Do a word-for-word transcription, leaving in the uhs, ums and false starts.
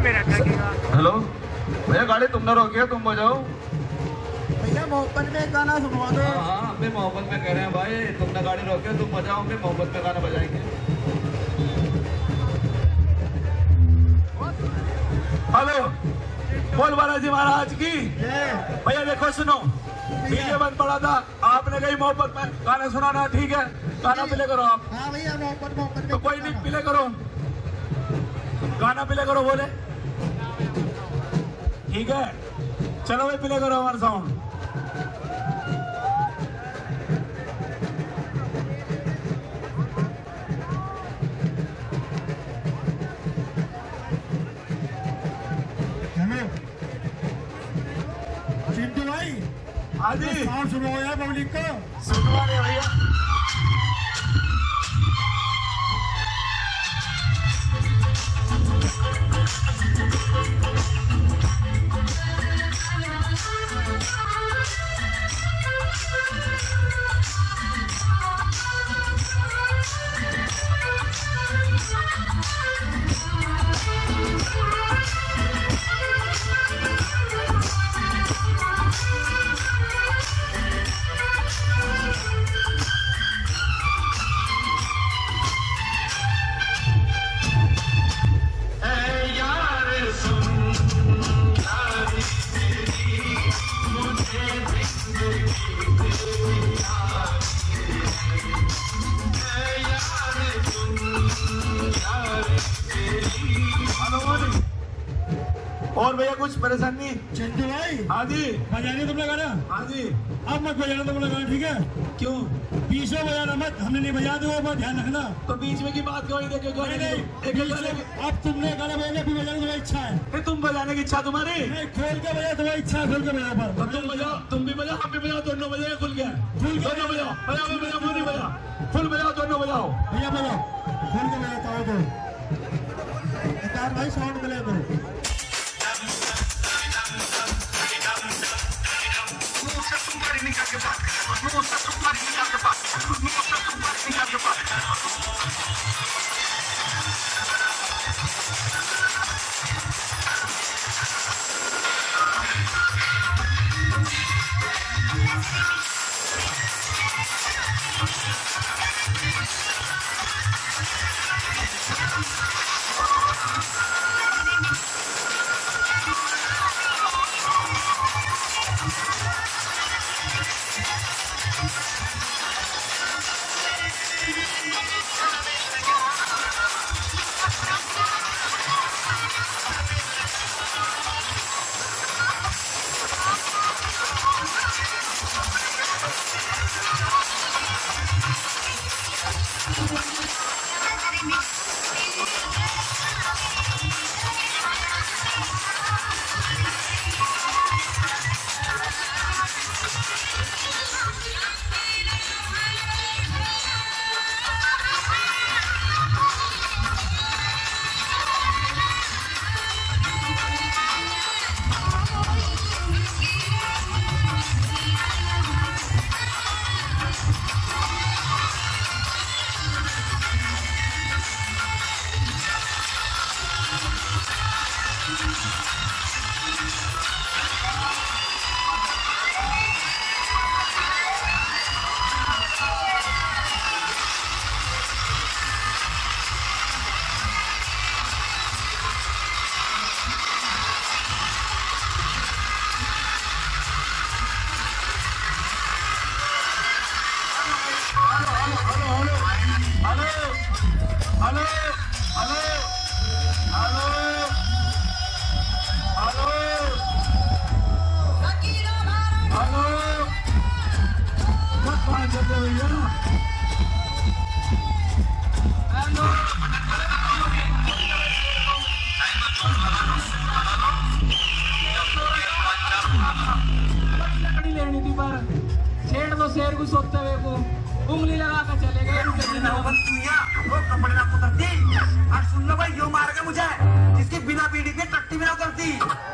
Hello भैया, गाड़ी तुमने रोकी है, तुम बजाओ भैया। मोहब्बत में गाना सुनवा दो। हाँ हाँ, हम भी मोहब्बत में कह रहे हैं भाई, तुमने गाड़ी रोकी है, तुम बजाओ, हम भी मोहब्बत में गाना बजाएंगे। हेलो, बोल बालाजी महाराज की। भैया देखो, सुनो, डीजे बंद पड़ा था, आपने कही मोहब्बत में गाना सुनाना, ठीक है, गाना प्ले करो आप। हाँ भैया, मोहब्बत मोहब्बत तो कोई नहीं, प्ले करो, गाना प्ले करो, बोले ठीक है। चलो भाई, प्ले करो हमारा साउंड। हेलो चिंटू भाई, हाँ जी, साउंड सुनवाओ यार पब्लिक को। सुनवा रहे भैया। और भैया कुछ परेशानी? चिंटू भाई, हाँ जी, बजाने तुमने गाना? हाँ जी। अब मत बजाना तुमने गाना, ठीक है? क्यों? बीच में बजाना मत, हमने नहीं बजा दो, पर ध्यान रखना। तो बीच में की बात क्यों? देखो नहीं नहीं, अब तुमने गाना बजाना, फिर बजाने तुम्हारी इच्छा है। फिर तुम बजाने की इच्छा तुम्हारी? नहीं, खोल के बजा, तुम्हारी इच्छा है, खोल के बजा। पर तो तुम बजाओ, तुम भी बजाओ, हम भी बजाओ, दोनों बजाओ, खुल गया, दोनों बजाओ, बजाओ बजाओ, फुल बजाओ, फुल बजाओ, दोनों बजाओ भैया, बजाओ, खोल के बजाता हो तो। इतार भाई, साउंड मिले तो। शेर को सोचते हुए को उंगली लगा कर चले गए। और सुन लो भाई, यो मार के मुझे जिसकी बिना पीढ़ी के टट्टी भी ना करती।